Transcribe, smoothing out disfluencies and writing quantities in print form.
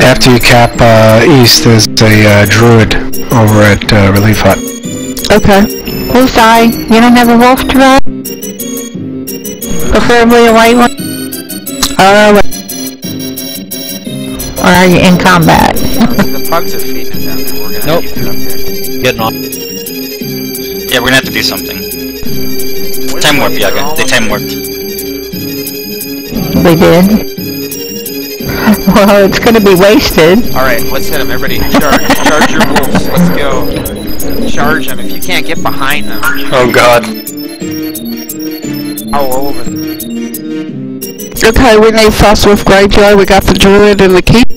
After you cap east, there's a druid over at Relief Hut. Okay. Bullseye, you don't have a wolf to ride? Preferably a white one? Or are you in combat? The pugs are feeding it down there. We're gonna have to get it up there. Getting on. Yeah, we're gonna have to do something. Time warp, Yaga. They time warped. We did. Well, it's gonna be wasted. Alright, let's hit them. Everybody charge. Charge your wolves. Let's go. Charge them if you can't get behind them. Oh god. All over. Okay, we need Frostwolf Graveyard. We got the druid and the keep.